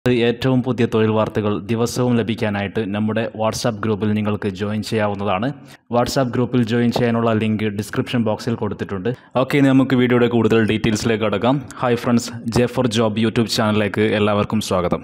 ഏറ്റവും പുതിയ തൊഴിൽ വാർത്തകൾ ദിവസവും ലഭിക്കാനായിട്ട് നമ്മുടെ വാട്സാപ്പ് ഗ്രൂപ്പിൽ നിങ്ങൾക്ക് ജോയിൻ ചെയ്യാവുന്നതാണ്. വാട്സാപ്പ് ഗ്രൂപ്പിൽ ജോയിൻ ചെയ്യാനുള്ള ലിങ്ക് ഡിസ്ക്രിപ്ഷൻ ബോക്സിൽ കൊടുത്തിട്ടുണ്ട്. ഓക്കെ, ഇനി നമുക്ക് വീഡിയോയുടെ കൂടുതൽ ഡീറ്റെയിൽസിലേക്ക് കടക്കാം. Hi friends, J for job YouTube ചാനലിലേക്ക് എല്ലാവർക്കും സ്വാഗതം.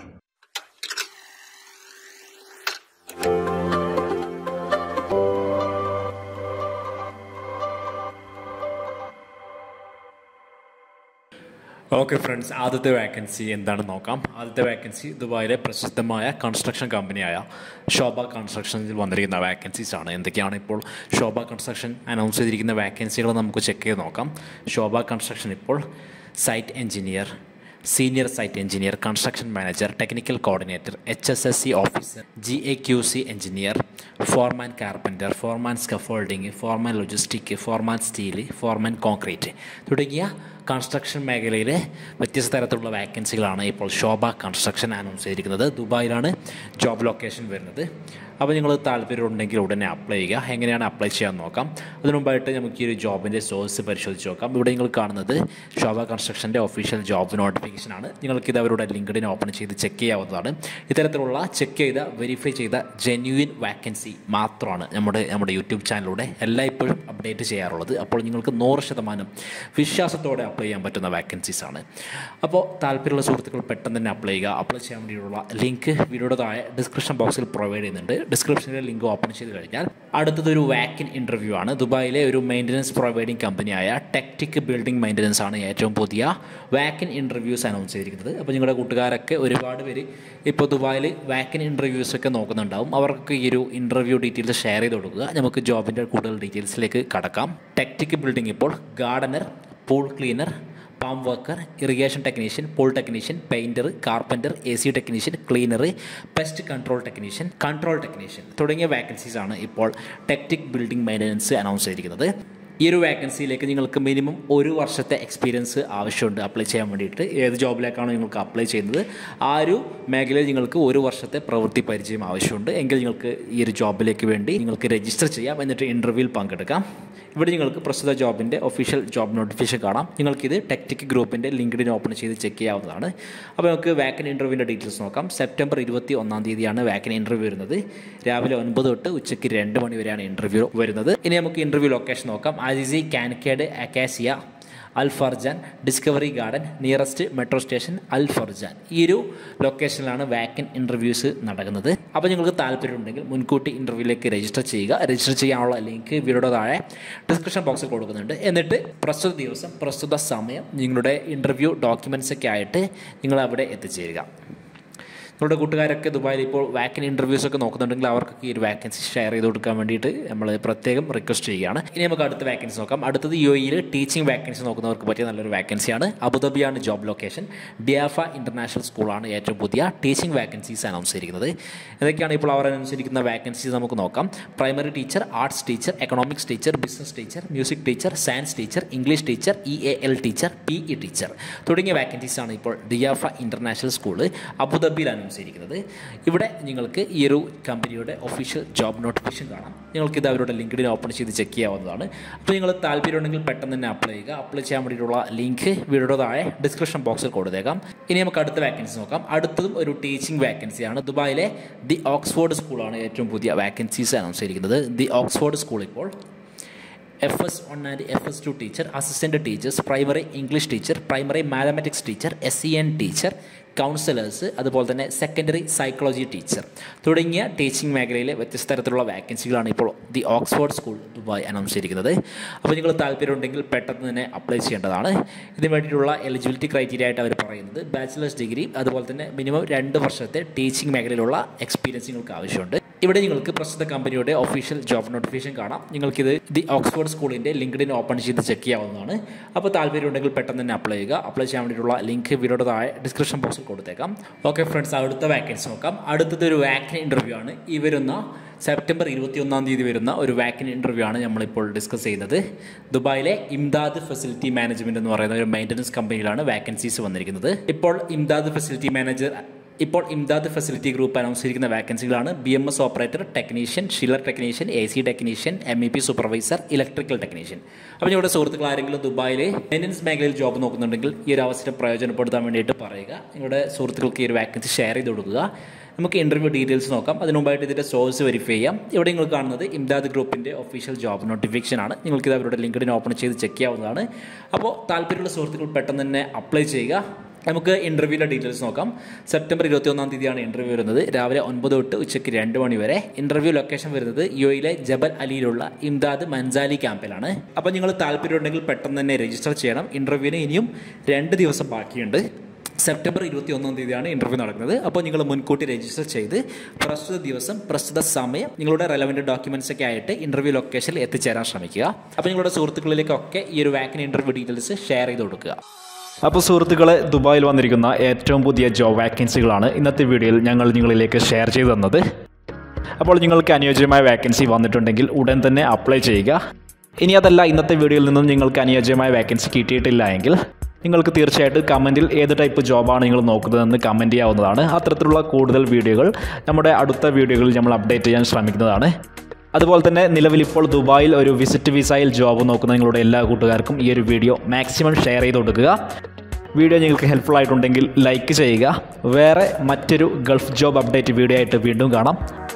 ഓക്കെ ഫ്രണ്ട്സ്, ആദ്യത്തെ വാക്കൻസി എന്താണെന്ന് നോക്കാം. ആദ്യത്തെ വാക്കൻസി ദുബായിലെ പ്രസിദ്ധമായ കൺസ്ട്രക്ഷൻ കമ്പനിയായ ശോഭ കൺസ്ട്രക്ഷനിൽ വന്നിരിക്കുന്ന വാക്കൻസീസ് ആണ്. എന്തൊക്കെയാണ് ഇപ്പോൾ ശോഭ കൺസ്ട്രക്ഷൻ അനൗൺസ് ചെയ്തിരിക്കുന്ന വാക്കൻസികൾ നമുക്ക് ചെക്ക് ചെയ്ത് നോക്കാം. ശോഭ കൺസ്ട്രക്ഷൻ ഇപ്പോൾ site engineer, senior site engineer, construction manager, technical coordinator, HSSC officer, GAQC engineer, foreman carpenter, foreman scaffolding, foreman logistic, foreman steel, foreman concrete തുടങ്ങിയ കൺസ്ട്രക്ഷൻ മേഖലയിലെ വ്യത്യസ്ത തരത്തിലുള്ള വാക്കൻസികളാണ് ഇപ്പോൾ ശോഭ കൺസ്ട്രക്ഷൻ അനൗൺസ് ചെയ്തിരിക്കുന്നത്. ദുബായിലാണ് ജോബ് ലൊക്കേഷൻ വരുന്നത്. അപ്പോൾ നിങ്ങൾ താല്പര്യമുണ്ടെങ്കിൽ ഉടനെ അപ്ലൈ ചെയ്യുക. എങ്ങനെയാണ് അപ്ലൈ ചെയ്യാൻ നോക്കാം. അതിനു മുമ്പായിട്ട് നമുക്ക് ഈ ഒരു ജോബിൻ്റെ സോഴ്സ് പരിശോധിച്ച് നോക്കാം. ഇവിടെ നിങ്ങൾ കാണുന്നത് ശോഭ കൺസ്ട്രക്ഷൻ്റെ ഒഫീഷ്യൽ ജോബ് നോട്ടിഫിക്കേഷനാണ്. നിങ്ങൾക്കിത് അവരുടെ ലിങ്ക്ഡിൻ ഓപ്പൺ ചെയ്ത് ചെക്ക് ചെയ്യാവുന്നതാണ്. ഇത്തരത്തിലുള്ള ചെക്ക് ചെയ്ത വെരിഫൈ ചെയ്ത ജെന്യുവിൻ വാക്കൻസി മാത്രമാണ് നമ്മുടെ യൂട്യൂബ് ചാനലിലൂടെ എല്ലായ്പ്പോഴും അപ്ഡേറ്റ് ചെയ്യാറുള്ളത്. അപ്പോൾ നിങ്ങൾക്ക് 100% വിശ്വാസത്തോടെ അപ്ലൈ ചെയ്യാൻ പറ്റുന്ന വാക്കൻസീസ് ആണ്. അപ്പോൾ താല്പര്യമുള്ള സുഹൃത്തുക്കൾ പെട്ടെന്ന് തന്നെ അപ്ലൈ ചെയ്യുക. അപ്ലൈ ചെയ്യാൻ വേണ്ടിയുള്ള ലിങ്ക് വീഡിയോയുടെ താഴെ ഡിസ്ക്രിപ്ഷൻ ബോക്സിൽ പ്രൊവൈഡ് ചെയ്യുന്നുണ്ട്. ഡിസ്ക്രിപ്ഷനിലെ ലിങ്ക് ഓപ്പൺ ചെയ്ത് കഴിഞ്ഞാൽ അടുത്തതൊരു വാക്കിൻ ഇൻ്റർവ്യൂ ആണ്. ദുബായിലെ ഒരു മെയിൻ്റനൻസ് പ്രൊവൈഡിംഗ് കമ്പനിയായ ടെക്റ്റിക് ബിൽഡിംഗ് മെയിൻ്റനൻസ് ആണ് ഏറ്റവും പുതിയ വാക്കിൻ ഇൻ്റർവ്യൂസ് അനൗൺസ് ചെയ്തിരിക്കുന്നത്. അപ്പോൾ നിങ്ങളുടെ കൂട്ടുകാരൊക്കെ ഒരുപാട് പേര് ഇപ്പോൾ ദുബായിൽ വാക്കിൻ ഇൻ്റർവ്യൂസൊക്കെ നോക്കുന്നുണ്ടാവും. അവർക്ക് ഈ ഒരു ഇൻ്റർവ്യൂ ഡീറ്റെയിൽസ് ഷെയർ ചെയ്ത് കൊടുക്കുക. നമുക്ക് ജോബിൻ്റെ കൂടുതൽ ഡീറ്റെയിൽസിലേക്ക് കടക്കാം. ടെക്റ്റിക് ബിൽഡിംഗ് ഇപ്പോൾ gardener, pool cleaner, palm worker, irrigation technician, pool technician, painter, carpenter, AC technician, cleaner, pest control technician തുടങ്ങിയ വാക്കൻസീസാണ് ഇപ്പോൾ ടെക്റ്റിക് ബിൽഡിംഗ് മെയിൻ്റനൻസ് അനൗൺസ് ചെയ്തിരിക്കുന്നത്. ഈ ഒരു വാക്കൻസിയിലേക്ക് നിങ്ങൾക്ക് മിനിമം 1 വർഷത്തെ എക്സ്പീരിയൻസ് ആവശ്യമുണ്ട് അപ്ലൈ ചെയ്യാൻ വേണ്ടിയിട്ട്. ഏത് ജോബിലേക്കാണോ നിങ്ങൾക്ക് അപ്ലൈ ചെയ്യുന്നത് ആ ഒരു മേഖലയിൽ നിങ്ങൾക്ക് 1 വർഷത്തെ പ്രവൃത്തി പരിചയം ആവശ്യമുണ്ട്. എങ്കിൽ നിങ്ങൾക്ക് ഈ ഒരു ജോബിലേക്ക് വേണ്ടി നിങ്ങൾക്ക് രജിസ്റ്റർ ചെയ്യാം. എന്നിട്ട് ഇൻ്റർവ്യൂവിൽ പങ്കെടുക്കാം. ഇവിടെ നിങ്ങൾക്ക് പ്രസ്തുത ജോബിൻ്റെ ഒഫീഷ്യൽ ജോബ് നോട്ടിഫിക്കേഷൻ കാണാം. നിങ്ങൾക്കിത് ടെക്റ്റിക് ഗ്രൂപ്പിൻ്റെ ലിങ്ക്ഡിൻ ഓപ്പൺ ചെയ്ത് ചെക്ക് ചെയ്യാവുന്നതാണ്. അപ്പോൾ നമുക്ക് വാക്കൻ ഇൻ്റർവ്യൂവിൻ്റെ ഡീറ്റെയിൽസ് നോക്കാം. സെപ്റ്റംബർ 21 വാക്കൻ ഇൻ്റർവ്യൂ വരുന്നത്. രാവിലെ 9 തൊട്ട് ഉച്ചയ്ക്ക് 2 മണി വരെയാണ് ഇൻ്റർവ്യൂ വരുന്നത്. ഇനി നമുക്ക് ഇൻ്റർവ്യൂ ലൊക്കേഷൻ നോക്കാം. ആജിസി, കാനക്കേഡ്, Acacia, Al Furjan, Discovery garden, nearest metro station Al Furjan. ഈ ഒരു ലൊക്കേഷനിലാണ് വാക്കൻ ഇൻ്റർവ്യൂസ് നടക്കുന്നത്. അപ്പോൾ നിങ്ങൾക്ക് താല്പര്യമുണ്ടെങ്കിൽ മുൻകൂട്ടി ഇൻ്റർവ്യൂവിലേക്ക് രജിസ്റ്റർ ചെയ്യുക. രജിസ്റ്റർ ചെയ്യാനുള്ള ലിങ്ക് വീഡിയോയുടെ താഴെ ഡിസ്ക്രിപ്ഷൻ ബോക്സിൽ കൊടുക്കുന്നുണ്ട്. എന്നിട്ട് പ്രസ്തുത ദിവസം പ്രസ്തുത സമയം നിങ്ങളുടെ ഇൻ്റർവ്യൂ ഡോക്യുമെൻറ്റ്സൊക്കെ ആയിട്ട് നിങ്ങൾ അവിടെ എത്തിച്ചേരുക. നിങ്ങളുടെ കൂട്ടുകാരൊക്കെ ദുബായിൽ ഇപ്പോൾ വാക്കൻ ഇൻ്റർവ്യൂസൊക്കെ നോക്കുന്നുണ്ടെങ്കിൽ അവർക്കൊക്കെ ഈ ഒരു വാക്കൻസി ഷെയർ ചെയ്ത് കൊടുക്കാൻ വേണ്ടിയിട്ട് നമ്മൾ പ്രത്യേകം റിക്വസ്റ്റ് ചെയ്യുകയാണ്. ഇനി നമുക്ക് അടുത്ത വാക്കൻസി നോക്കാം. അടുത്തത് UAE ടീച്ചിങ് വാക്കൻസി നോക്കുന്നവർക്ക് പറ്റിയ നല്ലൊരു വാക്കൻസിയാണ്. അബുദാബിയാണ് ജോബ് ലൊക്കേഷൻ. ബിയാഫ ഇൻ്റർനാഷണൽ സ്കൂളാണ് ഏറ്റവും പുതിയ ടീച്ചിങ് വാക്കൻസീസ് അനൗൺസ് ചെയ്തിരിക്കുന്നത്. ഇതൊക്കെയാണ് ഇപ്പോൾ അവർ അനൗൺസ് ചെയ്തിരിക്കുന്ന വാക്കൻസീസ്. നമുക്ക് നോക്കാം. Primary teacher, arts teacher, economics teacher, business teacher, music teacher, science teacher, English teacher, EAL teacher, PE teacher തുടങ്ങിയ വാക്കൻസീസാണ് ഇപ്പോൾ ബിയാഫ ഇൻ്റർനാഷണൽ സ്കൂൾ അബുദാബിയിൽ ചെയ്തിരിക്കുന്നത്. ഇവിടെ നിങ്ങൾക്ക് ഈ ഒരു കമ്പനിയുടെ ഒഫീഷ്യൽ ജോബ് നോട്ടിഫിക്കേഷൻ കാണാം. നിങ്ങൾക്കിത് അവരുടെ ലിങ്ക്ഡിൻ ഓപ്പൺ ചെയ്ത് ചെക്ക് ചെയ്യാവുന്നതാണ്. അപ്പോൾ നിങ്ങൾ താല്പര്യമുണ്ടെങ്കിൽ പെട്ടെന്ന് തന്നെ അപ്ലൈ ചെയ്യുക. അപ്ലൈ ചെയ്യാൻ വേണ്ടിയിട്ടുള്ള ലിങ്ക് വീഡിയോയുടെ താഴെ ഡിസ്ക്രിപ്ഷൻ ബോക്സിൽ കൊടുത്തേക്കാം. ഇനി നമുക്ക് അടുത്ത വാക്കൻസി നോക്കാം. അടുത്തതും ഒരു ടീച്ചിങ് വാക്കൻസിയാണ്. ദുബായിലെ ദി ഓക്സ്ഫോർഡ് സ്കൂളാണ് ഏറ്റവും പുതിയ വാക്കൻസീസ് അനൗൺസ് ചെയ്തിരിക്കുന്നത്. ദി ഓക്സ്ഫോർഡ് സ്കൂൾ ഇപ്പോൾ FS1 and FS2 teacher, assistant teachers, primary English teacher, primary mathematics teacher, SEN teacher, counsellors, അതുപോലെ തന്നെ സെക്കൻഡറി സൈക്കോളജി ടീച്ചർ തുടങ്ങിയ ടീച്ചിങ് മേഖലയിലെ വ്യത്യസ്ത തരത്തിലുള്ള വാക്കൻസികളാണ് ഇപ്പോൾ the Oxford school Dubai announce ചെയ്തിരിക്കുന്നത്. അപ്പോൾ നിങ്ങൾ താല്പര്യമുണ്ടെങ്കിൽ പെട്ടെന്ന് തന്നെ അപ്ലൈ ചെയ്യേണ്ടതാണ്. ഇതിന് വേണ്ടിയിട്ടുള്ള എലിജിബിലിറ്റി ക്രൈറ്റീരിയ ആയിട്ട് അവർ പറയുന്നത് ബാച്ചിലേഴ്സ് ഡിഗ്രി, അതുപോലെ തന്നെ മിനിമം 2 വർഷത്തെ ടീച്ചിങ് മേഖലയിലുള്ള എക്സ്പീരിയൻസ് നിങ്ങൾക്ക് ആവശ്യമുണ്ട്. ഇവിടെ നിങ്ങൾക്ക് പ്രസ്തുത കമ്പനിയുടെ ഒഫീഷ്യൽ ജോബ് നോട്ടിഫിക്കേഷൻ കാണാം. നിങ്ങൾക്കിത് ദി ഓക്സ്ഫോർഡ് സ്കൂളിൻ്റെ ലിങ്ക്ഡിൻ ഓപ്പൺ ചെയ്ത് ചെക്ക് ചെയ്യാവുന്നതാണ്. അപ്പോൾ താല്പര്യമുണ്ടെങ്കിൽ പെട്ടെന്ന് തന്നെ അപ്ലൈ ചെയ്യുക. അപ്ലൈ ചെയ്യാൻ വേണ്ടിയിട്ടുള്ള ലിങ്ക് വീഡിയോയുടെ താഴെ ഡിസ്ക്രിപ്ഷൻ ബോക്സിൽ കൊടുത്തേക്കാം. ഓക്കെ ഫ്രണ്ട്സ്, അടുത്ത വാക്കൻസി നോക്കാം. അടുത്തത് ഒരു വാക്കൻ ഇൻ്റർവ്യൂ ആണ്. ഈ വരുന്ന സെപ്റ്റംബർ 21 വരുന്ന ഒരു വാക്കൻ ഇൻ്റർവ്യൂ ആണ് നമ്മളിപ്പോൾ ഡിസ്കസ് ചെയ്യുന്നത്. ദുബായിലെ ഇംദാദ് ഫെസിലിറ്റി മാനേജ്മെൻറ്റ് എന്ന് പറയുന്ന ഒരു മെയിൻ്റനൻസ് കമ്പനിയിലാണ് വാക്കൻസീസ് വന്നിരിക്കുന്നത്. ഇപ്പോൾ ഇംദാദ് ഫെസിലിറ്റി ഇപ്പോൾ ഇംദാദ് ഫെസിലിറ്റി ഗ്രൂപ്പ് അനൗൺസ് ചെയ്തിരിക്കുന്ന വാക്കൻസികളാണ് BMS operator, technician, chiller technician, AC technician, MEP supervisor, electrical technician. അപ്പോൾ നിങ്ങളുടെ സുഹൃത്തുക്കൾ ആരെങ്കിലും ദുബായിലെ മെയിൻ്റനൻസ് മേഖലയിൽ ജോബ് നോക്കുന്നുണ്ടെങ്കിൽ ഈ ഒരു അവസരം പ്രയോജനപ്പെടുത്താൻ വേണ്ടിയിട്ട് പറയുക. നിങ്ങളുടെ സുഹൃത്തുക്കൾക്ക് ഈ ഒരു വാക്കൻസി ഷെയർ ചെയ്ത് കൊടുക്കുക. നമുക്ക് ഇൻ്റർവ്യൂ ഡീറ്റെയിൽസ് നോക്കാം. അതിന് മുമ്പായിട്ട് ഇതിൻ്റെ സോഴ്സ് വെരിഫൈ ചെയ്യാം. ഇവിടെ നിങ്ങൾ കാണുന്നത് ഇംദാദ് ഗ്രൂപ്പിൻ്റെ ഒഫീഷ്യൽ ജോബ് നോട്ടിഫിക്കേഷൻ ആണ്. നിങ്ങൾക്കിത് അവരുടെ ലിങ്ക്ഡിൻ ഓപ്പൺ ചെയ്ത് ചെക്ക് ചെയ്യാവുന്നതാണ്. അപ്പോൾ താല്പര്യമുള്ള സുഹൃത്തുക്കൾ പെട്ടെന്ന് തന്നെ അപ്ലൈ ചെയ്യുക. നമുക്ക് ഇൻ്റർവ്യൂവിൻ്റെ ഡീറ്റെയിൽസ് നോക്കാം. സെപ്റ്റംബർ 21 തീയതിയാണ് ഇൻ്റർവ്യൂ വരുന്നത്. രാവിലെ 9 തൊട്ട് ഉച്ചയ്ക്ക് 2 മണി വരെ. ഇൻ്റർവ്യൂ ലൊക്കേഷൻ വരുന്നത് UAE ജബൽ അലിയിലുള്ള ഇംദാദ് മൻസാലി ക്യാമ്പിലാണ്. അപ്പോൾ നിങ്ങൾ താല്പര്യമുണ്ടെങ്കിൽ പെട്ടെന്ന് തന്നെ രജിസ്റ്റർ ചെയ്യണം. ഇൻ്റർവ്യൂവിന് ഇനിയും 2 ദിവസം ബാക്കിയുണ്ട്. സെപ്റ്റംബർ 21 തീയതിയാണ് ഇൻ്റർവ്യൂ നടക്കുന്നത്. അപ്പോൾ നിങ്ങൾ മുൻകൂട്ടി രജിസ്റ്റർ ചെയ്ത് പ്രസ്തുത ദിവസം പ്രസ്തുത സമയം നിങ്ങളുടെ റെലവൻറ്റ് ഡോക്യുമെൻറ്റ്സ് ഒക്കെ ആയിട്ട് ഇൻ്റർവ്യൂ ലൊക്കേഷനിൽ എത്തിച്ചേരാൻ ശ്രമിക്കുക. അപ്പോൾ നിങ്ങളുടെ സുഹൃത്തുക്കളിലേക്കൊക്കെ ഈ ഒരു വാക്കിൻ ഇൻ്റർവ്യൂ ഡീറ്റെയിൽസ് ഷെയർ ചെയ്ത് കൊടുക്കുക. അപ്പോൾ സുഹൃത്തുക്കളെ, ദുബായിൽ വന്നിരിക്കുന്ന ഏറ്റവും പുതിയ ജോബ് വാക്കൻസികളാണ് ഇന്നത്തെ വീഡിയോയിൽ ഞങ്ങൾ നിങ്ങളിലേക്ക് ഷെയർ ചെയ്ത് തന്നത്. അപ്പോൾ നിങ്ങൾക്ക് അനുയോജ്യമായ വാക്കൻസി വന്നിട്ടുണ്ടെങ്കിൽ ഉടൻ തന്നെ അപ്ലൈ ചെയ്യുക. ഇനി അതല്ല, ഇന്നത്തെ വീഡിയോയിൽ നിന്നും നിങ്ങൾക്ക് അനുയോജ്യമായ വാക്കൻസി കിട്ടിയിട്ടില്ല എങ്കിൽ നിങ്ങൾക്ക് തീർച്ചയായിട്ടും കമൻറ്റിൽ ഏത് ടൈപ്പ് ജോബാണ് നിങ്ങൾ നോക്കുന്നതെന്ന് കമൻറ്റ് ചെയ്യാവുന്നതാണ്. അത്തരത്തിലുള്ള കൂടുതൽ വീഡിയോകൾ നമ്മുടെ അടുത്ത വീഡിയോകളിൽ നമ്മൾ അപ്ഡേറ്റ് ചെയ്യാൻ ശ്രമിക്കുന്നതാണ്. അതുപോലെ തന്നെ നിലവിലിപ്പോൾ ദുബായിൽ ഒരു വിസിറ്റ് വിസയിൽ ജോബ് നോക്കുന്ന നിങ്ങളുടെ എല്ലാ കൂട്ടുകാർക്കും ഈ ഒരു വീഡിയോ മാക്സിമം ഷെയർ ചെയ്ത് കൊടുക്കുക. വീഡിയോ നിങ്ങൾക്ക് ഹെൽപ്ഫുൾ ആയിട്ടുണ്ടെങ്കിൽ ലൈക്ക് ചെയ്യുക. വേറെ മറ്റൊരു ഗൾഫ് ജോബ് അപ്ഡേറ്റ് വീഡിയോ ആയിട്ട് വീണ്ടും കാണാം.